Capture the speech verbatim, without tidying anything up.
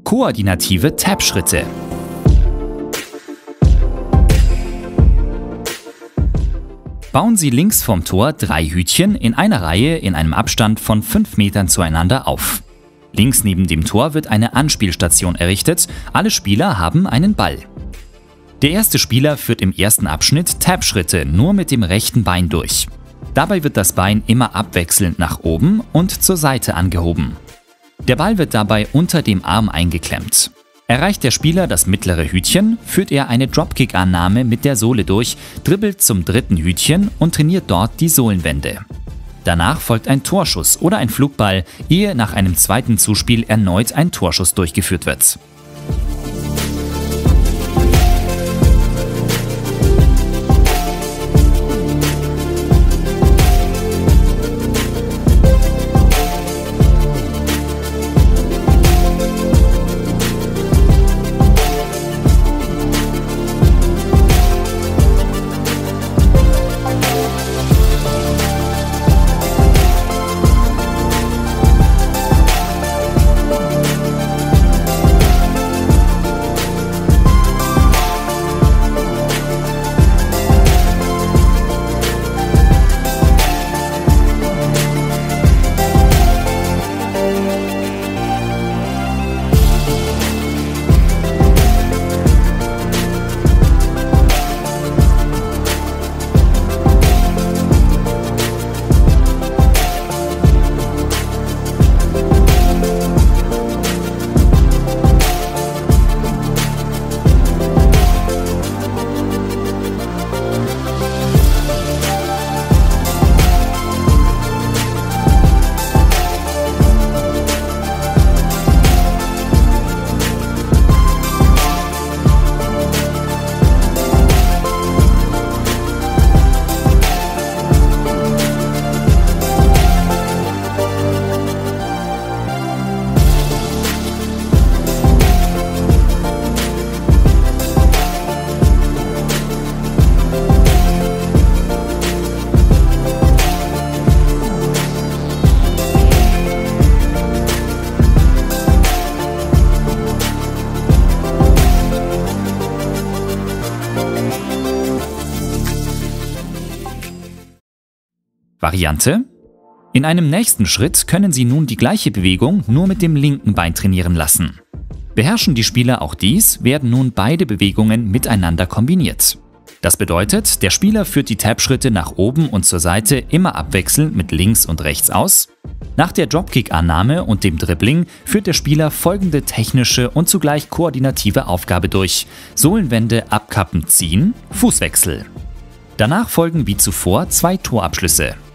Koordinative Tap-Schritte. Bauen Sie links vom Tor drei Hütchen in einer Reihe in einem Abstand von fünf Metern zueinander auf. Links neben dem Tor wird eine Anspielstation errichtet, alle Spieler haben einen Ball. Der erste Spieler führt im ersten Abschnitt Tap-Schritte nur mit dem rechten Bein durch. Dabei wird das Bein immer abwechselnd nach oben und zur Seite angehoben. Der Ball wird dabei unter dem Arm eingeklemmt. Erreicht der Spieler das mittlere Hütchen, führt er eine Dropkick-Annahme mit der Sohle durch, dribbelt zum dritten Hütchen und trainiert dort die Sohlenwende. Danach folgt ein Torschuss oder ein Flugball, ehe nach einem zweiten Zuspiel erneut ein Torschuss durchgeführt wird. Variante: In einem nächsten Schritt können Sie nun die gleiche Bewegung nur mit dem linken Bein trainieren lassen. Beherrschen die Spieler auch dies, werden nun beide Bewegungen miteinander kombiniert. Das bedeutet, der Spieler führt die Tap-Schritte nach oben und zur Seite immer abwechselnd mit links und rechts aus. Nach der Dropkick-Annahme und dem Dribbling führt der Spieler folgende technische und zugleich koordinative Aufgabe durch: Sohlenwende abkappen ziehen, Fußwechsel. Danach folgen wie zuvor zwei Torabschlüsse.